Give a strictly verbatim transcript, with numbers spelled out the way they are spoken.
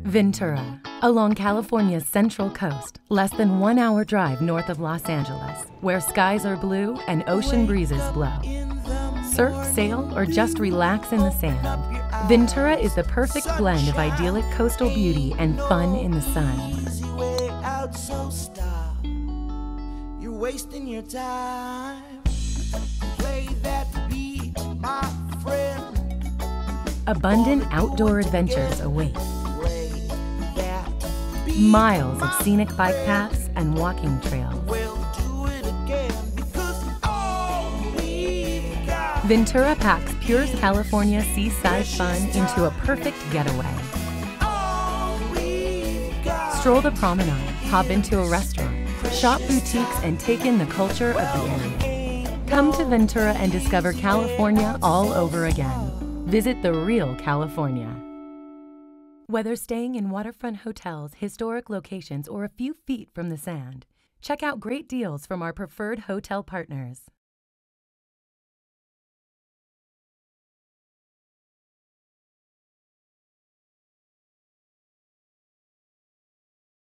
Ventura, along California's central coast, less than one hour drive north of Los Angeles, where skies are blue and ocean breezes blow. Surf, sail, or just relax in the sand, Ventura is the perfect blend of idyllic coastal beauty and fun in the sun. You're wasting your time. Play that beat, my friend. Abundant outdoor adventures await. Miles of scenic bike paths and walking trails. We'll do it again because all we've got. Ventura packs pure California seaside fun into a perfect getaway. All we've got. Stroll the promenade, hop into a restaurant, shop boutiques, and take in the culture of the area. Come to Ventura and discover California all over again. Visit the real California. Whether staying in waterfront hotels, historic locations, or a few feet from the sand, check out great deals from our preferred hotel partners.